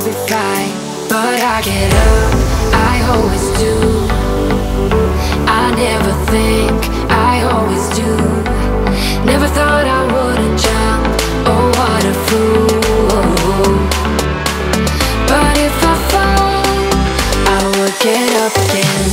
be fine. But I get up, I always do. I never think, I always do. Never thought I wouldn't jump, oh what a fool. But if I fall, I would get up again.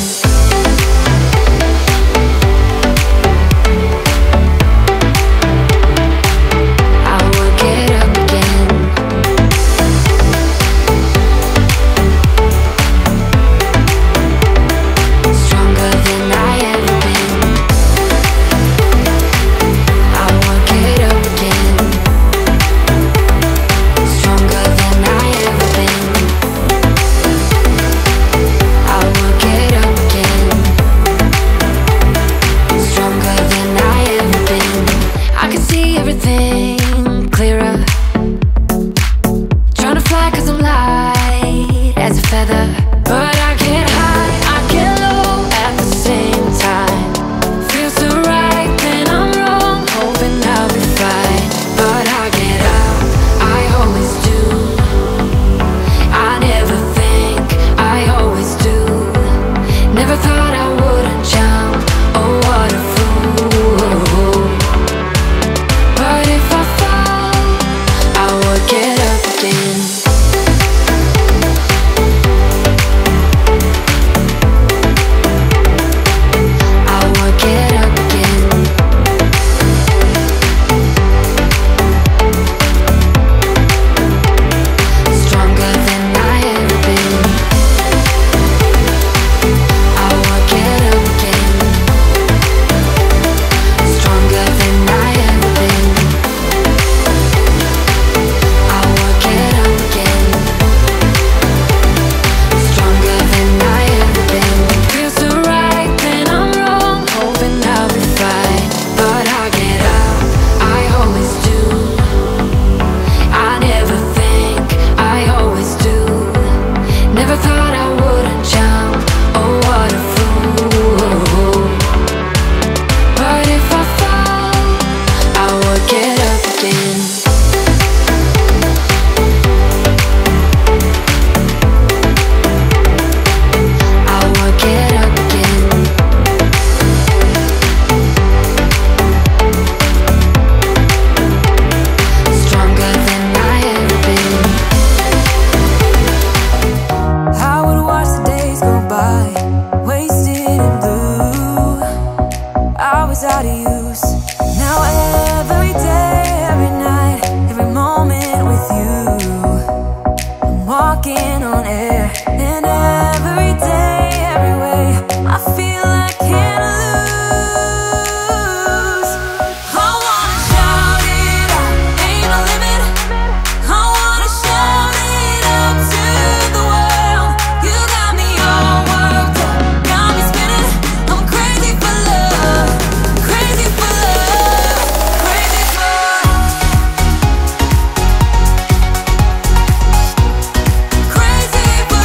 Crazy for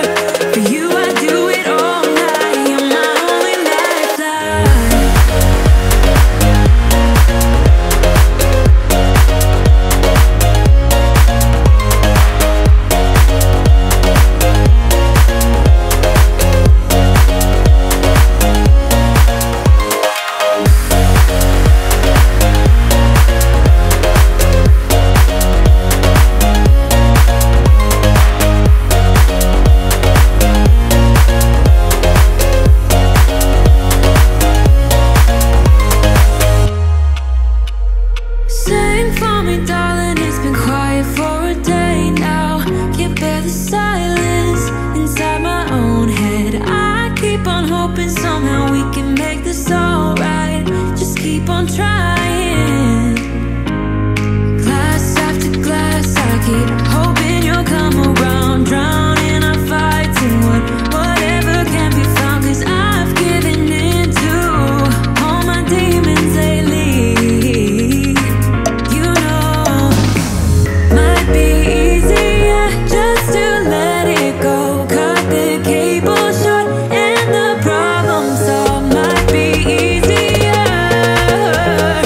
For you I do it all night. You're my only lifeline. Sing for me, darling, it's been quiet for a day now. Can't bear the silence inside my own head. I keep on hoping somehow we can make this alright. Just keep on trying. Glass after glass, I keep hoping you'll come around. Drowning our fights in whatever can be found. Cause I've given in to all my demons lately. You know, might be easier just to let it go. Cut the cable short and the problem solved. Might be easier.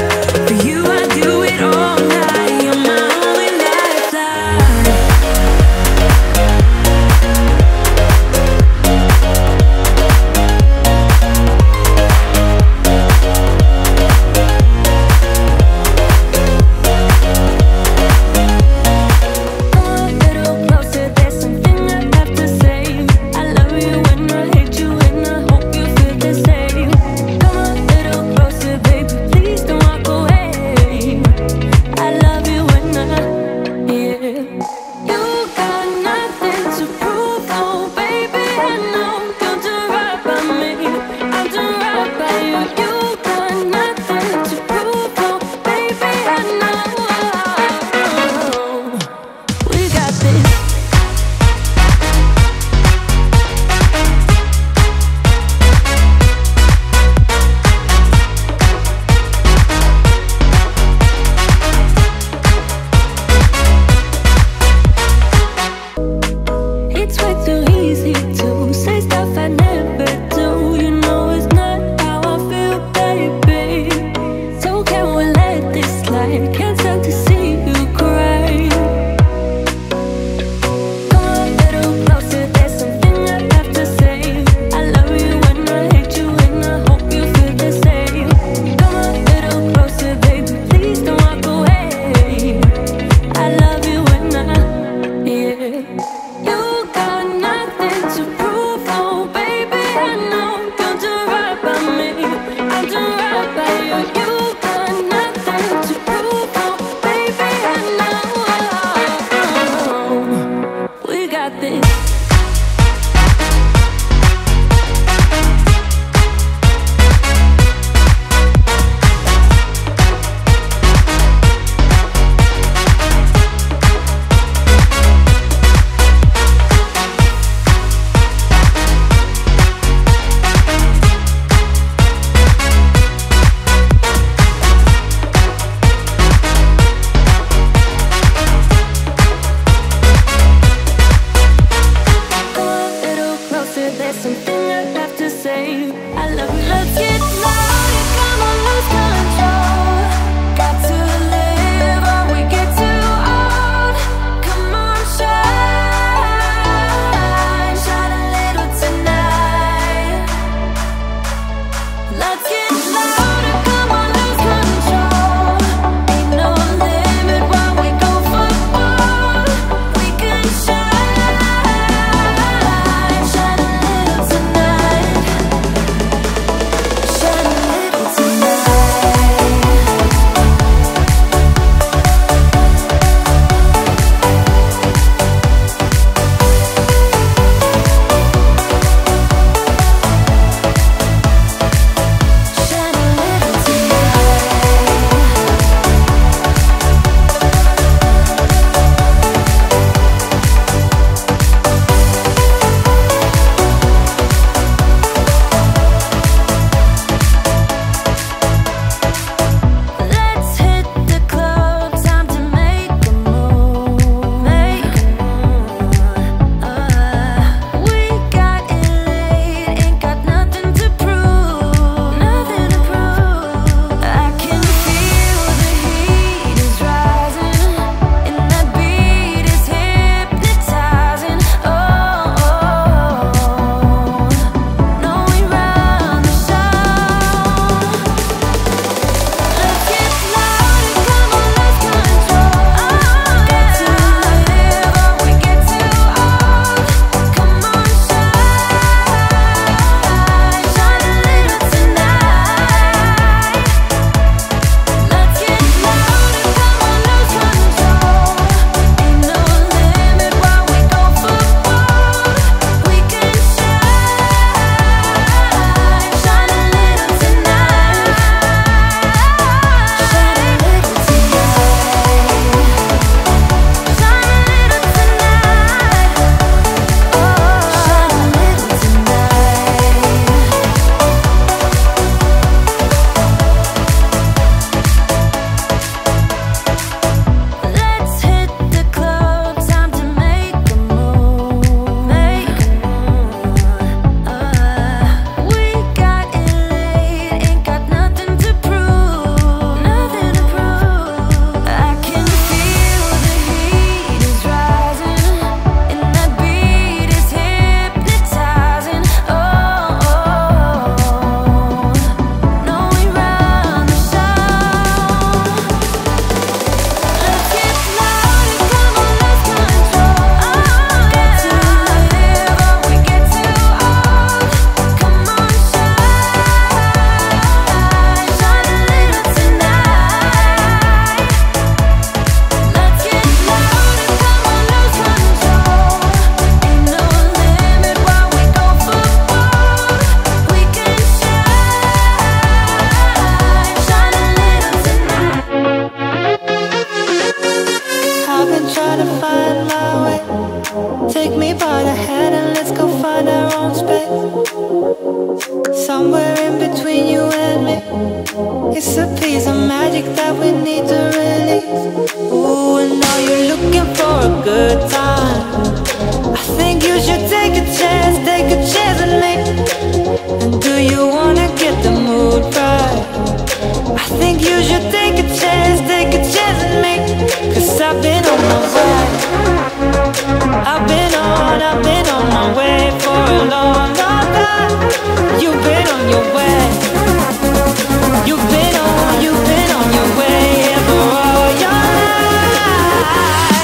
Take me by the hand and let's go find our own space. Somewhere in between you and me. It's a piece of magic that we need to release. Ooh, and now you're looking for a good time. I think you should take a chance on me. And do you wanna get the mood right? I think you should take a chance on me. 'Cause I've been on my way. I've been on my way for a long, long time. You've been on your way. You've been on your way for all your life.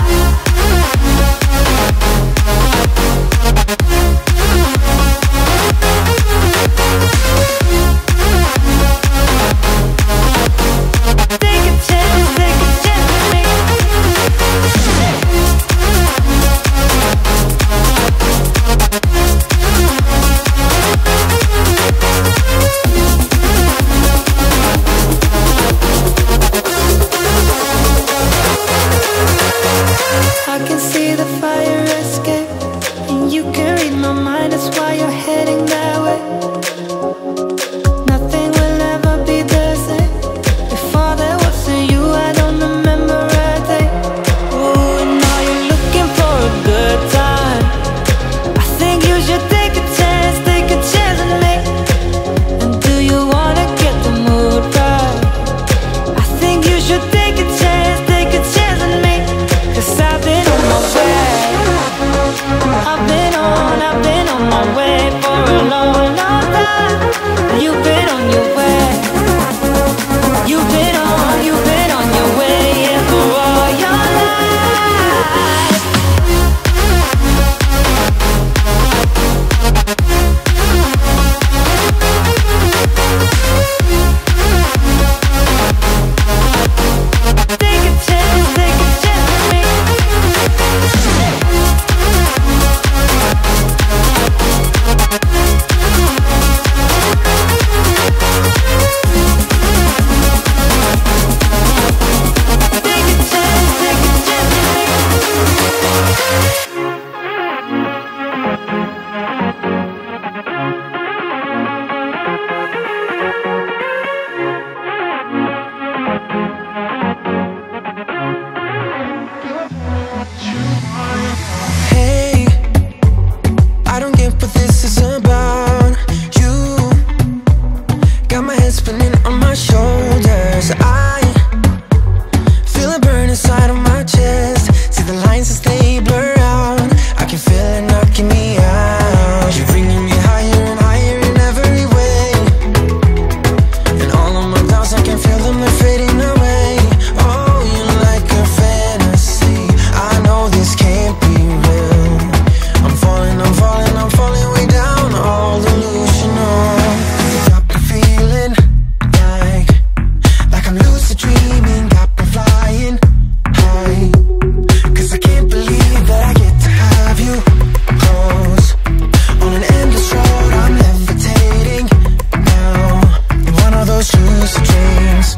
Take a chance with me. I can see the fire escape, and you can read my mind, that's why you're heading that way. Nothing will ever be the same. Before there was a you, I don't remember a day. Ooh, and now you're looking for a good time. I think you should take a chance on me. And do you wanna get the mood right? I think you should take a chance on me. 'Cause I've been on my way. I've been on my way for a long, long time. You've been on your way. You've been on your way, yeah, for all your life. Take a chance with me. Hey, I don't get what this is about. You got my head spinning on my shoulders. I feel a burn inside of my chest. See the lines as they blur out. I can feel it knocking me out. You're bringing me higher and higher in every way. And all of my doubts, I can feel them, they're fading away. Oh, you're like a fantasy. I know this can't be real. I'm falling way down. All delusional. Got me feeling like I'm lucid dreaming. Got me flying high. 'Cause I can't believe that I get to have you close. On an endless road, I'm levitating now. In one of those lucid dreams.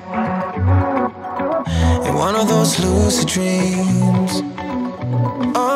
In one of those lucid dreams. Oh,